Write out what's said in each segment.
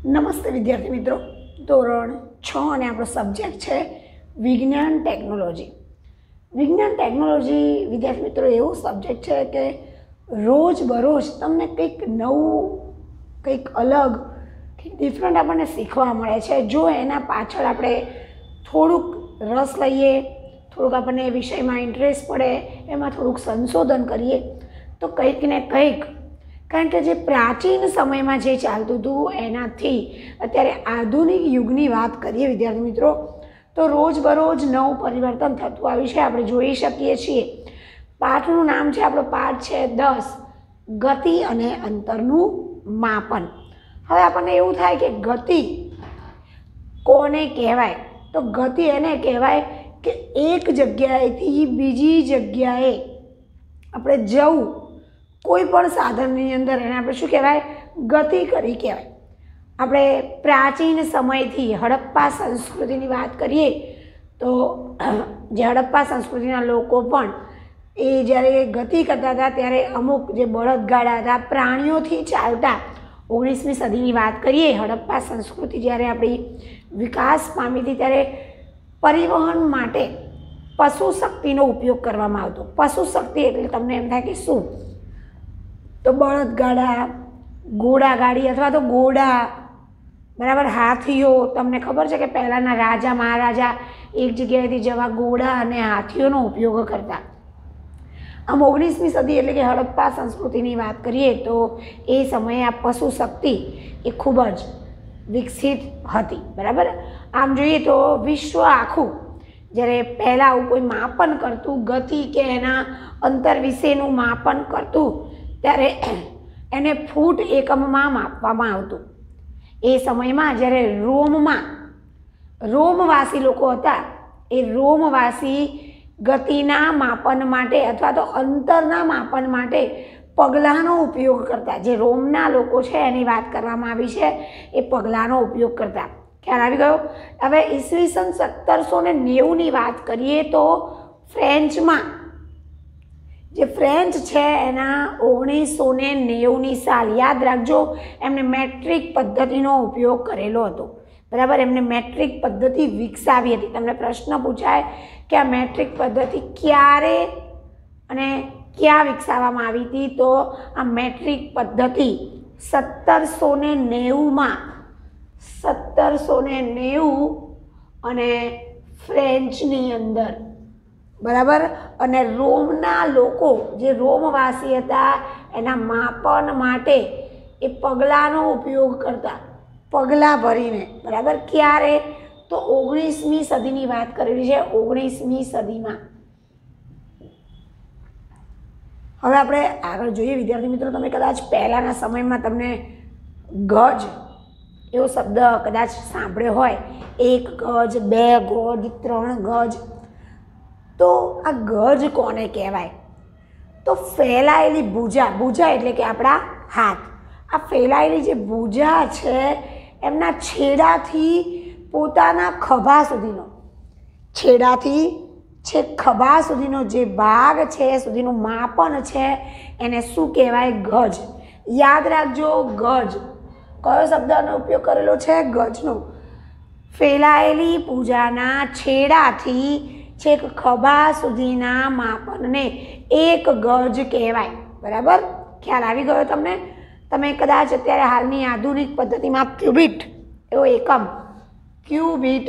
નમસ્તે વિદ્યાર્થી મિત્રો, ધોરણ 6 અને આપણો સબ્જેક્ટ છે વિજ્ઞાન ટેકનોલોજી. વિજ્ઞાન ટેકનોલોજી વિદ્યાર્થી મિત્રો એવું સબ્જેક્ટ છે કે રોજબરોજ તમને કંઈક નવું, કંઈક અલગ, કંઈક ડિફરન્ટ આપણને શીખવા મળે છે. જો એના પાછળ આપણે થોડુંક રસ લઈએ, થોડુંક આપણને એ વિષયમાં ઇન્ટરેસ્ટ પડે, એમાં થોડુંક સંશોધન કરીએ તો કંઈક ને કંઈક, કારણ કે જે પ્રાચીન સમયમાં જે ચાલતું હતું એનાથી અત્યારે આધુનિક યુગની વાત કરીએ વિદ્યાર્થી મિત્રો, તો રોજબરોજ નવું પરિવર્તન થતું આવ્યું છે. આપણે જોઈ શકીએ છીએ. પાઠનું નામ છે, આપણો પાઠ છે 10, ગતિ અને અંતરનું માપન. હવે આપણને એવું થાય કે ગતિ કોને કહેવાય? તો ગતિ એને કહેવાય કે એક જગ્યાએથી બીજી જગ્યાએ આપણે જવું, કોઈ પણ સાધનની અંદર એને આપણે શું કહેવાય? ગતિ કરી કહેવાય. આપણે પ્રાચીન સમયથી હડપ્પા સંસ્કૃતિની વાત કરીએ તો જે હડપ્પા સંસ્કૃતિના લોકો પણ એ જ્યારે ગતિ કરતા હતા ત્યારે અમુક જે બળદગાડા હતા, પ્રાણીઓથી ચાલતા, 19મી સદીની વાત કરીએ, હડપ્પા સંસ્કૃતિ જ્યારે આપણી વિકાસ પામી હતી ત્યારે પરિવહન માટે પશુ શક્તિનો ઉપયોગ કરવામાં આવતો. પશુ શક્તિ એટલે તમને એમ થાય કે શું? તો બળદગાડા, ઘોડાગાડી અથવા તો ઘોડા, બરાબર, હાથીઓ. તમને ખબર છે કે પહેલાંના રાજા મહારાજા એક જગ્યાએથી જવા ઘોડા અને હાથીઓનો ઉપયોગ કરતા. આમ 19મી સદી એટલે કે હડપ્પા સંસ્કૃતિની વાત કરીએ તો એ સમયે આ પશુ શક્તિ એ ખૂબ જ વિકસિત હતી. બરાબર. આમ જોઈએ તો વિશ્વ આખું જ્યારે પહેલાં આવું કોઈ માપન કરતું, ગતિ કે એના અંતર વિશેનું માપન કરતું, ત્યારે એને ફૂટ એકમમાં માપવામાં આવતું. એ સમયમાં જ્યારે રોમવાસી લોકો હતા, એ રોમવાસી ગતિના માપન માટે અથવા તો અંતરના માપન માટે પગલાંનો ઉપયોગ કરતા. જે રોમના લોકો છે એની વાત કરવામાં આવી છે, એ પગલાંનો ઉપયોગ કરતા. ખ્યાલ આવી ગયો? હવે ઈસવીસન 1790ની વાત કરીએ તો ફ્રેન્ચમાં, જે ફ્રેન્ચ છે એના 1990ની સાલ, યાદ રાખજો, એમને મેટ્રિક પદ્ધતિનો ઉપયોગ કરેલો હતો. બરાબર. એમને મેટ્રિક પદ્ધતિ વિકસાવી હતી. તમને પ્રશ્ન પૂછાય કે આ મેટ્રિક પદ્ધતિ ક્યારે અને ક્યાં વિકસાવવામાં આવી હતી? તો આ મેટ્રિક પદ્ધતિ 1790 અને ફ્રેન્ચની અંદર, બરાબર. અને રોમના લોકો, જે રોમવાસી હતા, એના માપન માટે એ પગલાંનો ઉપયોગ કરતા, પગલાં ભરીને. બરાબર. ક્યારે? તો 19મી સદીની વાત કરેલી છે, 19મી સદીમાં. હવે આપણે આગળ જોઈએ વિદ્યાર્થી મિત્રો. તમે કદાચ પહેલાંના સમયમાં તમને ગજ એવો શબ્દ કદાચ સાંભળ્યો હોય, 1 ગજ, 2 ગજ, 3 ગજ. તો આ ગજ કોને કહેવાય? તો ફેલાયેલી ભુજા, ભુજા એટલે કે આપણા હાથ, આ ફેલાયેલી જે ભુજા છે એમના છેડાથી પોતાના ખભા સુધીનો, છેડાથી છેક ખભા સુધીનો જે ભાગ છે સુધીનું માપન છે એને શું કહેવાય? ગજ. યાદ રાખજો, ગજ. કયો શબ્દનો ઉપયોગ કરેલો છે? ગજનો. ફેલાયેલી ભુજાના છેડાથી છેક ખભા સુધીના માપનને 1 ગજ કહેવાય. બરાબર. ખ્યાલ આવી ગયો તમને? તમે કદાચ અત્યારે હાલની આધુનિક પદ્ધતિમાં ક્યુબિટ એવો એકમ, ક્યુબિટ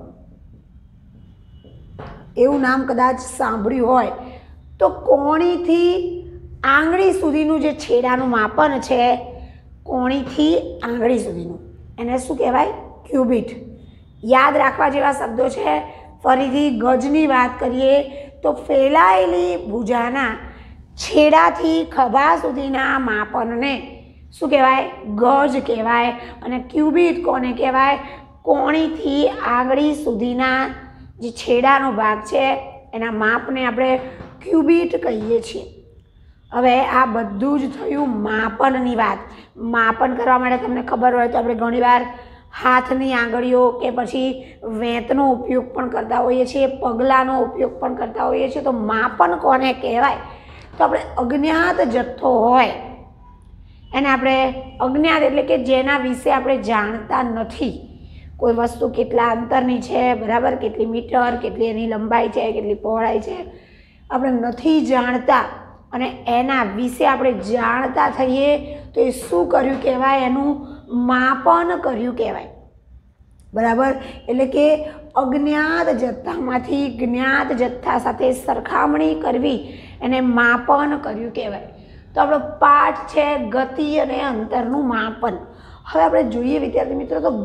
એવું નામ કદાચ સાંભળ્યું હોય તો કોણીથી આંગળી સુધીનું જે છેડાનું માપન છે, કોણીથી આંગળી સુધીનું, એને શું કહેવાય? ક્યુબિટ. યાદ રાખવા જેવા શબ્દો છે. ફરીથી ગજની વાત કરીએ તો ફેલાયેલી ભુજાના છેડાથી ખભા સુધીના માપનને શું કહેવાય? ગજ કહેવાય. અને ક્યુબિટ કોને કહેવાય? કોણીથી આંગળી સુધીના જે છેડાનો ભાગ છે એના માપને આપણે ક્યુબિટ કહીએ છીએ. હવે આ બધું જ થયું માપનની વાત. માપન કરવા માટે તમને ખબર હોય તો આપણે ઘણીવાર હાથની આંગળીઓ કે પછી વેંતનો ઉપયોગ પણ કરતા હોઈએ છીએ, પગલાંનો ઉપયોગ પણ કરતા હોઈએ છીએ. તો માપન કોને કહેવાય? તો આપણે અજ્ઞાત જથ્થો હોય એને આપણે અજ્ઞાત એટલે કે જેના વિશે આપણે જાણતા નથી. કોઈ વસ્તુ કેટલા અંતરની છે, બરાબર, કેટલી મીટર, કેટલી એની લંબાઈ છે, કેટલી પહોળાઈ છે, આપણે નથી જાણતા અને એના વિશે આપણે જાણતા થઈએ તો એ શું કર્યું કહેવાય? એનું માપન કર્યું કહેવાય. બરાબર, એટલે કે અજ્ઞાત જથ્થામાંથી જ્ઞાત જથ્થા સાથે સરખામણી કરવી એને માપન કર્યું કહેવાય. તો આપણો પાઠ છે ગતિ અને અંતરનું માપન. હવે આપણે જોઈએ વિદ્યાર્થી મિત્રો, તો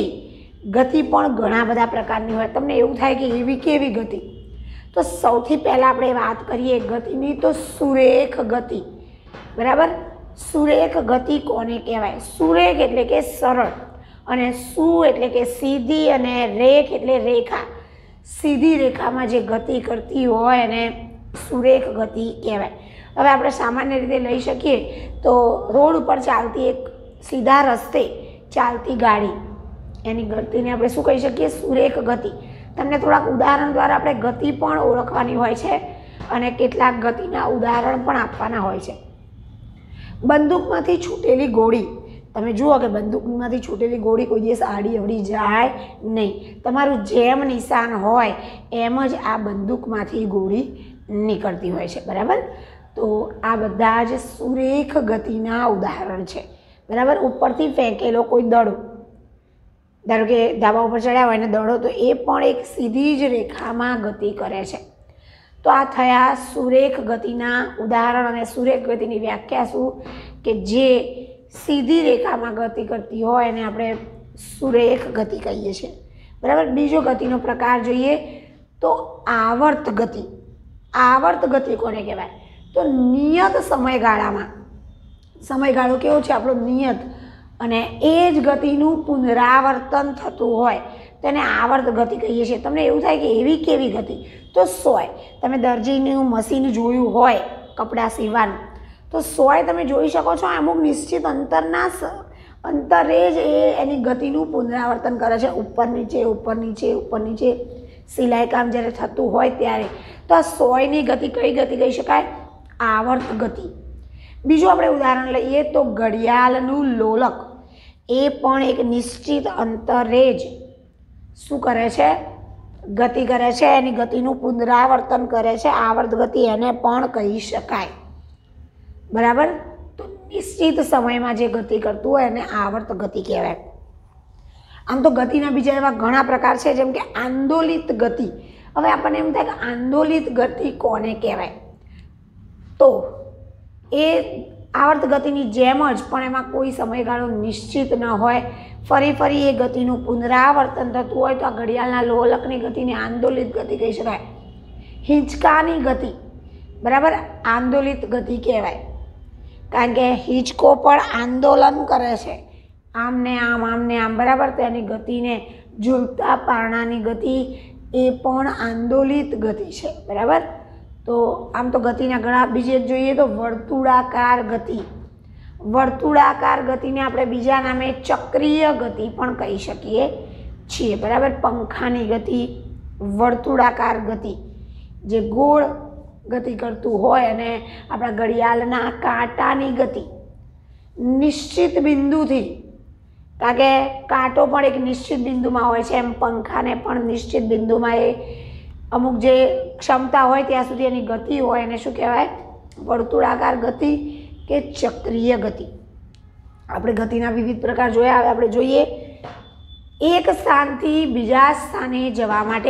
ગતિ પણ ઘણા બધા પ્રકારની હોય. તમને એવું થાય કે એવી કેવી ગતિ? તો સૌથી પહેલાં આપણે વાત કરીએ ગતિની, તો સુરેખ ગતિ. બરાબર, સુરેખ ગતિ કોને કહેવાય? સુરેખ એટલે કે સરળ, અને સુ એટલે કે સીધી, અને રેખ એટલે રેખા. સીધી રેખામાં જે ગતિ કરતી હોય એને સુરેખ ગતિ કહેવાય. હવે આપણે સામાન્ય રીતે લઈ શકીએ તો રોડ ઉપર ચાલતી એક સીધા રસ્તે ચાલતી ગાડી, એની ગતિને આપણે શું કહી શકીએ? સુરેખ ગતિ. તમને થોડાક ઉદાહરણ દ્વારા આપણે ગતિ પણ ઓળખવાની હોય છે અને કેટલાક ગતિના ઉદાહરણ પણ આપવાના હોય છે. બંદૂકમાંથી છૂટેલી ગોળી, તમે જુઓ કે બંદૂકમાંથી છૂટેલી ગોળી કોઈ દિવસ આડી અવડી જાય નહીં. તમારું જેમ નિશાન હોય એમ જ આ બંદૂકમાંથી ગોળી નીકળતી હોય છે. બરાબર, તો આ બધા જ સુરેખ ગતિના ઉદાહરણ છે. બરાબર, ઉપરથી ફેંકેલો કોઈ દડો, ધારો કે ધાબા ઉપર ચડ્યા હોય ને દડો, તો એ પણ એક સીધી જ રેખામાં ગતિ કરે છે. તો આ થયા સુરેખ ગતિના ઉદાહરણ. અને સુરેખ ગતિની વ્યાખ્યા શું? કે જે સીધી રેખામાં ગતિ કરતી હોય એને આપણે સુરેખ ગતિ કહીએ છીએ. બરાબર, બીજો ગતિનો પ્રકાર જોઈએ તો આવર્ત ગતિ. આવર્ત ગતિ કોને કહેવાય? તો નિયત સમયગાળામાં, સમયગાળો કેવો છે આપણો? નિયત, અને એ જ ગતિનું પુનરાવર્તન થતું હોય તેને આવર્ત ગતિ કહીએ છીએ. તમને એવું થાય કે એવી કેવી ગતિ? તો સોય. તમે દરજીનું મશીન જોયું હોય કપડાં સીવવાનું, તો સોય તમે જોઈ શકો છો અમુક નિશ્ચિત અંતરે જ એની ગતિનું પુનરાવર્તન કરે છે, ઉપર નીચે, ઉપર નીચે, ઉપર નીચે, સિલાઈ કામ જ્યારે થતું હોય ત્યારે. તો આ સોયની ગતિ કઈ ગતિ કહી શકાય? આવર્ત ગતિ. બીજું આપણે ઉદાહરણ લઈએ તો ઘડિયાળનું લોલક. એ પણ એક નિશ્ચિત અંતરે જ શું કરે છે? ગતિ કરે છે. એની ગતિનું પુનરાવર્તન કરે છે. આવર્ત ગતિ એને પણ કહી શકાય. બરાબર, તો નિશ્ચિત સમયમાં જે ગતિ કરતું હોય એને આવર્ત ગતિ કહેવાય. આમ તો ગતિના બીજા એવા ઘણા પ્રકાર છે, જેમ કે આંદોલિત ગતિ. હવે આપણને એમ થાય કે આંદોલિત ગતિ કોને કહેવાય? તો એ આવર્ત ગતિની જેમ જ, પણ એમાં કોઈ સમયગાળો નિશ્ચિત ન હોય, ફરી એ ગતિનું પુનરાવર્તન થતું હોય, તો આ ઘડિયાળના લોલકની ગતિને આંદોલિત ગતિ કહી શકાય. હિંચકાની ગતિ, બરાબર, આંદોલિત ગતિ કહેવાય, કારણ કે હિંચકો પણ આંદોલન કરે છે, આમને આમ, આમને આમ. બરાબર, તેની ગતિને ઝૂલતા પારણાની ગતિ એ પણ આંદોલિત ગતિ છે. બરાબર, તો આમ તો ગતિના ઘણા બીજે જોઈએ તો વર્તુળાકાર ગતિ. વર્તુળાકાર ગતિને આપણે બીજા નામે ચક્રીય ગતિ પણ કહી શકીએ છીએ. બરાબર, પંખાની ગતિ વર્તુળાકાર ગતિ, જે ગોળ ગતિ કરતું હોય, અને આપણા ઘડિયાળના કાંટાની ગતિ નિશ્ચિત બિંદુથી, કારણ કે કાંટો પણ એક નિશ્ચિત બિંદુમાં હોય છે, એમ પંખાને પણ નિશ્ચિત બિંદુમાં એ અમુક જે ક્ષમતા હોય ત્યાં સુધી એની ગતિ હોય એને શું કહેવાય? વર્તુળાકાર ગતિ કે ચક્રીય ગતિ. આપણે ગતિના વિવિધ પ્રકાર જોયા. હવે આપણે જોઈએ એક સ્થાનથી બીજા સ્થાને જવા માટે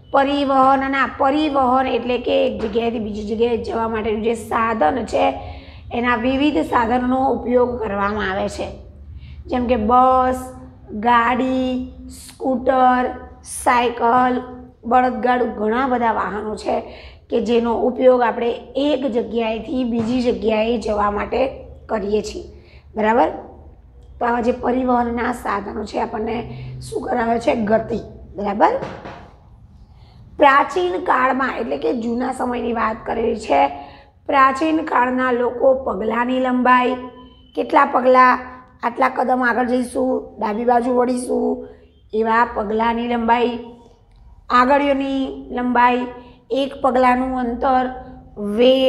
પરિવહન એટલે કે એક જગ્યાએથી બીજી જગ્યાએ જવા માટેનું જે સાધન છે એના વિવિધ સાધનોનો ઉપયોગ કરવામાં આવે છે, જેમ કે બસ, ગાડી, સ્કૂટર, સાયકલ, બળદગાડું. ઘણા બધા વાહનો છે કે જેનો ઉપયોગ આપણે એક જગ્યાએથી બીજી જગ્યાએ જવા માટે કરીએ છીએ. બરાબર, તો આવા જે પરિવહનના સાધનો છે આપણને શું કરાવે છે? ગતિ. બરાબર, પ્રાચીન કાળમાં એટલે કે જૂના સમયની વાત કરેલી છે. પ્રાચીન કાળના લોકો પગલાંની લંબાઈ, કેટલા પગલાં, આટલા કદમ આગળ જઈશું, ડાબી બાજુ વળીશું, એવા પગલાંની લંબાઈ, આગળીઓની લંબાઈ, એક પગલાંનું અંતર, વેડ,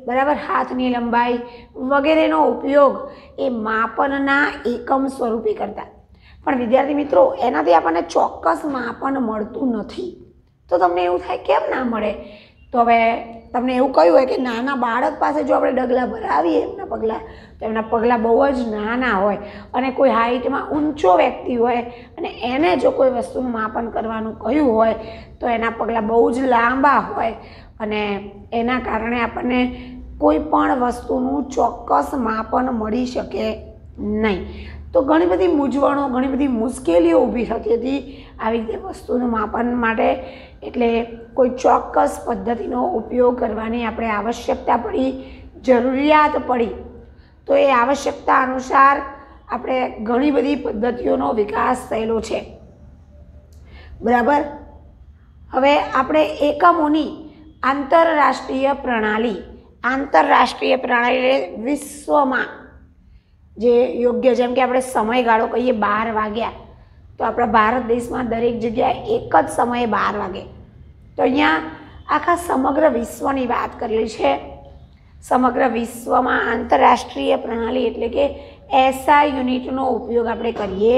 બરાબર, હાથની લંબાઈ વગેરેનો ઉપયોગ એ માપનના એકમ સ્વરૂપે કરતા. પણ વિદ્યાર્થી મિત્રો, એનાથી આપણને ચોક્કસ માપન મળતું નથી. તો તમને એવું થાય કેમ ના મળે? તો હવે તમને એવું કહ્યું હોય કે નાના બાળક પાસે જો આપણે ડગલા ભરાવીએ એમના પગલાં, તો એમના પગલાં બહુ જ નાના હોય અને કોઈ હાઇટમાં ઊંચો વ્યક્તિ હોય અને એને જો કોઈ વસ્તુનું માપન કરવાનું કહ્યું હોય તો એના પગલાં બહુ જ લાંબા હોય અને એના કારણે આપણને કોઈ પણ વસ્તુનું ચોક્કસ માપન મળી શકે નહીં. તો ઘણી બધી મૂંઝવણો, ઘણી બધી મુશ્કેલીઓ ઊભી થતી હતી આવી રીતે વસ્તુનું માપન માટે. એટલે કોઈ ચોક્કસ પદ્ધતિનો ઉપયોગ કરવાની આપણે આવશ્યકતા પડી, જરૂરિયાત પડી. તો એ આવશ્યકતા અનુસાર આપણે ઘણી બધી પદ્ધતિઓનો વિકાસ થયેલો છે. બરાબર. હવે આપણે એકમોની આંતરરાષ્ટ્રીય પ્રણાલી એટલે વિશ્વમાં જે યોગ્ય, જેમ કે આપણે સમયગાળો કહીએ 12 વાગ્યા, તો આપણા ભારત દેશમાં દરેક જગ્યાએ એક જ સમયે 12 વાગે. તો અહીંયા આખા સમગ્ર વિશ્વની વાત કરેલી છે. સમગ્ર વિશ્વમાં આંતરરાષ્ટ્રીય પ્રણાલી એટલે કે એસઆઈ યુનિટનો ઉપયોગ આપણે કરીએ.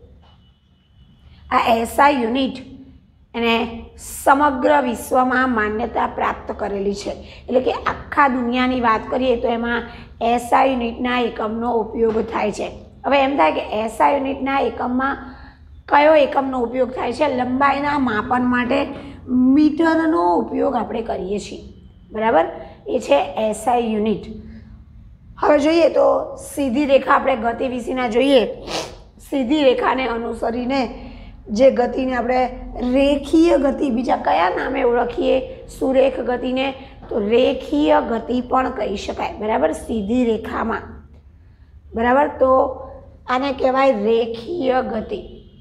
આ એસઆઈ યુનિટ એને સમગ્ર વિશ્વમાં માન્યતા પ્રાપ્ત કરેલી છે. એટલે કે આખા દુનિયાની વાત કરીએ તો એમાં એસઆઈ યુનિટના એકમનો ઉપયોગ થાય છે. હવે એમ થાય કે એસઆઈ યુનિટના એકમમાં કયો એકમનો ઉપયોગ થાય છે? લંબાઈના માપન માટે મીટરનો ઉપયોગ આપણે કરીએ છીએ. બરાબર, એ છે એસઆઈ યુનિટ. હવે જોઈએ તો સીધી રેખા, આપણે ગતિ વિશેના જોઈએ. સીધી રેખાને અનુસરીને જે ગતિને આપણે રેખીય ગતિ, બીજા કયા નામે ઓળખીએ સુરેખ ગતિને? તો રેખીય ગતિ પણ કહી શકાય. બરાબર, સીધી રેખામાં. બરાબર, તો આને કહેવાય રેખીય ગતિ.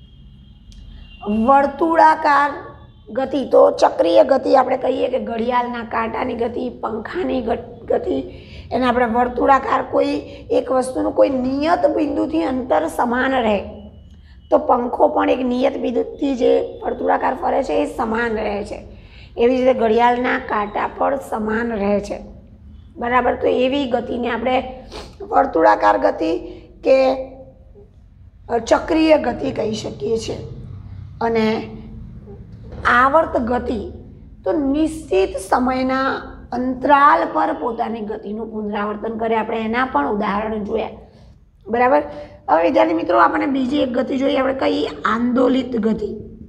વર્તુળાકાર ગતિ તો ચક્રીય ગતિ આપણે કહીએ કે ઘડિયાળના કાંટાની ગતિ, પંખાની ગતિ, એને આપણે વર્તુળાકાર, કોઈ એક વસ્તુનું કોઈ નિયત બિંદુથી અંતર સમાન રહે. તો પંખો પણ એક નિયત બિંદુથી જે વર્તુળાકાર ફરે છે એ સમાન રહે છે. એવી રીતે ઘડિયાળના કાંટા પણ સમાન રહે છે. બરાબર, તો એવી ગતિને આપણે વર્તુળાકાર ગતિ કે ચક્રીય ગતિ કહી શકીએ છીએ. અને આવર્ત ગતિ તો નિશ્ચિત સમયના અંતરાલ પર પોતાની ગતિનું પુનરાવર્તન કરે. આપણે એના પણ ઉદાહરણ જોયા. બરાબર. હવે વિદ્યાર્થી મિત્રો, આપણે બીજી એક ગતિ જોઈએ. આપણે કઈ? આંદોલિત ગતિ.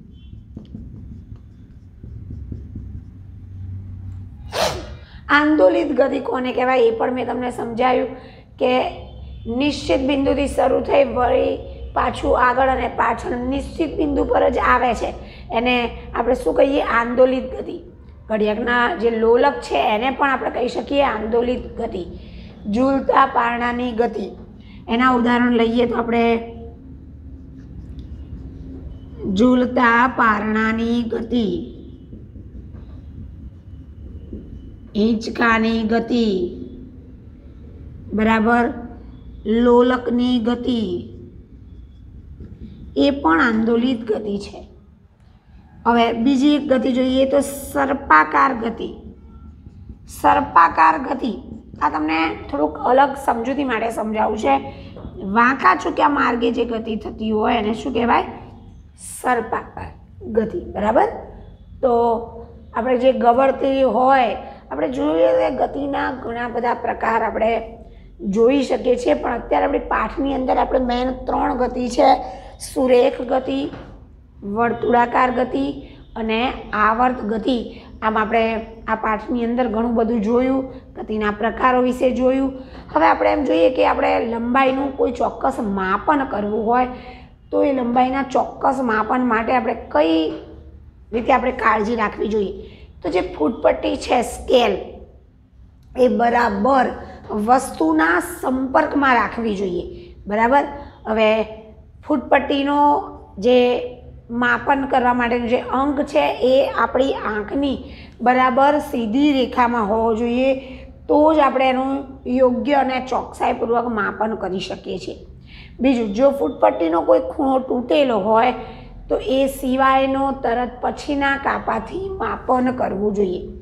આંદોલિત ગતિ કોને કહેવાય એ પણ મેં તમને સમજાવ્યું કે નિશ્ચિત બિંદુથી શરૂ થઈ વળી પાછું આગળ અને પાછળ નિશ્ચિત બિંદુ પર જ આવે છે. એને આપણે શું કહીએ? આંદોલિત ગતિ. ઘડિયાળના જે લોલક છે એને પણ આપણે કહી શકીએ આંદોલિત ગતિ. ઝૂલતા પારણાની ગતિ, એના ઉદાહરણ લઈએ તો આપણે ઝૂલતા પારણાની ગતિ, હિંચકાની ગતિ, બરાબર, લોલકની ગતિ, એ પણ આંદોલિત ગતિ છે. હવે બીજી એક ગતિ જોઈએ તો સર્પાકાર ગતિ. સર્પાકાર ગતિ આ તમને થોડુંક અલગ સમજૂતી માટે સમજાવું છે. વાંકા ચૂક્યા માર્ગે જે ગતિ થતી હોય એને શું કહેવાય? સર્પાકાર ગતિ. બરાબર. તો આપણે જે ગવડતી હોય, આપણે જોઈએ કે ગતિના ઘણા બધા પ્રકાર આપણે જોઈ શકીએ છીએ, પણ અત્યારે આપણી પાઠની અંદર આપણે મેન 3 ગતિ છે: સુરેખ ગતિ, વર્તુળાકાર ગતિ અને આવર્ત ગતિ. આમ આપણે આ પાઠની અંદર ઘણું બધું જોયું, ગતિના પ્રકારો વિશે જોયું. હવે આપણે એમ જોઈએ કે આપણે લંબાઈનું કોઈ ચોક્કસ માપન કરવું હોય તો એ લંબાઈના ચોક્કસ માપન માટે આપણે કઈ રીતે આપણે કાળજી રાખવી જોઈએ? તો જે ફૂટપટ્ટી છે, સ્કેલ, એ બરાબર વસ્તુના સંપર્કમાં રાખવી જોઈએ. બરાબર. હવે ફૂટપટ્ટીનો જે માપન કરવા માટેનો જે અંક છે એ આપણી આંખની બરાબર સીધી રેખામાં હોવો જોઈએ, તો જ આપણે એનું યોગ્ય અને ચોકસાઈપૂર્વક માપન કરી શકીએ છીએ. બીજું, જો ફૂટપટ્ટીનો કોઈ ખૂણો તૂટેલો હોય તો એ સિવાયનો તરત પછીના કાપાથી માપન કરવું જોઈએ.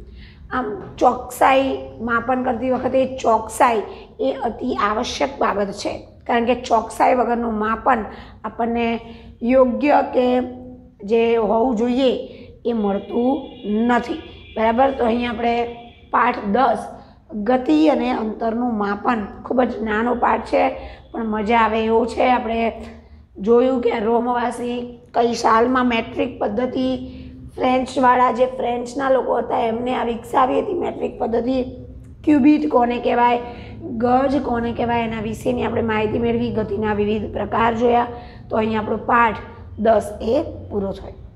આમ ચોકસાઈ માપન કરતી વખતે ચોકસાઈ એ અતિ આવશ્યક બાબત છે, કારણ કે ચોકસાઈ વગરનું માપન આપણને યોગ્ય કે જે હોવું જોઈએ એ મળતું નથી, બરાબર. તો અહીં આપણે પાઠ 10 ગતિ અને અંતરનું માપન, ખૂબ જ નાનો પાઠ છે પણ મજા આવે એવું છે. આપણે જોયું કે રોમવાસી કઈ સાલમાં મેટ્રિક પદ્ધતિ, ફ્રેન્ચવાળા જે ફ્રેન્ચના લોકો હતા એમને આ વિકસાવી હતી મેટ્રિક પદ્ધતિ. ક્યુબિટ કોને કહેવાય, ગજ કોને કહેવાય, એના વિશેની આપણે માહિતી મેળવી, ગતિના વિવિધ પ્રકાર જોયા. તો અહીં આપણો પાઠ 10 એ પૂરો થયો.